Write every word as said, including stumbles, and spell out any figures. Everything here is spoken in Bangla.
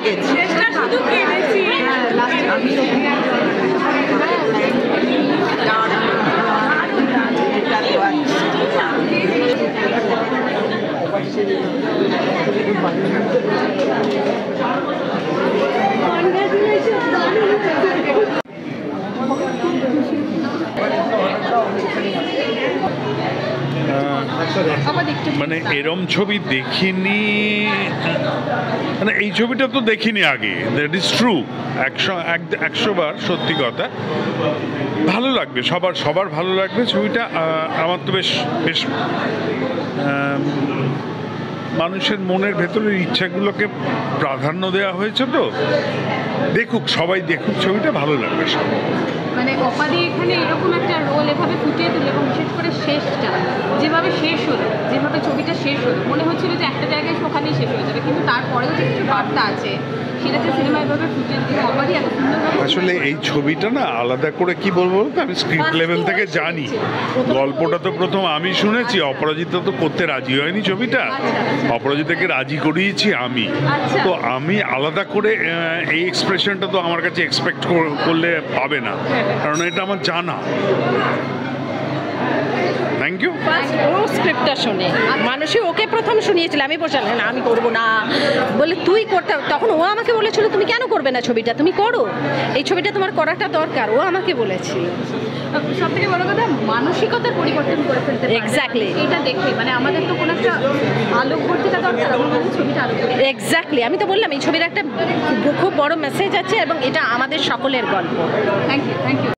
প্যাকেজ। মানে এরম ছবি দেখিনি, মানে এই ছবিটা তো দেখিনি আগে, দ্যাট ইজ ট্রু, একশো একশো বার সত্যি কথা। ভালো লাগবে সবার, সবার ভালো লাগবে ছবিটা। আমার তো বেশ বেশ মানুষের মনের ভেতরের ইচ্ছাগুলোকে প্রাধান্য দেওয়া হয়েছে, তো দেখুক সবাই, দেখুক ছবিটা, ভালো লাগবে সব। মানে অপাদি এখানে এরকম একটা রোল এভাবে ফুটিয়ে তুলে, এবং বিশেষ করে শেষটা যেভাবে শেষ হলো, যেভাবে ছবিটা শেষ হলো, মনে হচ্ছিল যে একটা জায়গায় ওখানেই শেষ হয়ে যাবে, কিন্তু তারপরেও যে কিছু বার্তা আছে সেটাতে সিনেমা এভাবে ফুটিয়ে তুলে অপাদি এত সুন্দরভাবে। আসলে এই ছবিটা না আলাদা করে কি বলবো তো, আমি স্ক্রিপ্ট লেভেল থেকে জানি, গল্পটা তো প্রথম আমি শুনেছি, অপরাজিতা তো করতে রাজি হয়নি ছবিটা, অপরাজিতাকে রাজি করিয়েছি আমি। তো আমি আলাদা করে এই এক্সপ্রেশনটা তো আমার কাছে এক্সপেক্ট করলে পাবে না, কারণ এটা আমার জানা। Thank you. ও স্ক্রিপ্টটা শোনে, মানুষই ওকে প্রথম শুনিয়েছিল, আমি বলছিলাম না আমি করবো না, বলে তুই করতে, তখন ও আমাকে বলেছিল তুমি কেন করবে না ছবিটা, তুমি করো, এই ছবিটা তোমার করাটা দরকার, ও আমাকে বলেছিল। সব থেকে বড় কথা, মানসিকতার পরিবর্তন করে ফেলতে পারে। এক্স্যাক্টলি, এটা দেখে মানে আমাদের তো কোনো একটা আলোকবর্তিকা দরকার, আমার মনে হয় ছবিটা আলো। এক্স্যাক্টলি, আমি তো বললাম এই ছবির একটা খুব বড় মেসেজ আছে, এবং এটা আমাদের সকলের গল্প। Thank you, thank you.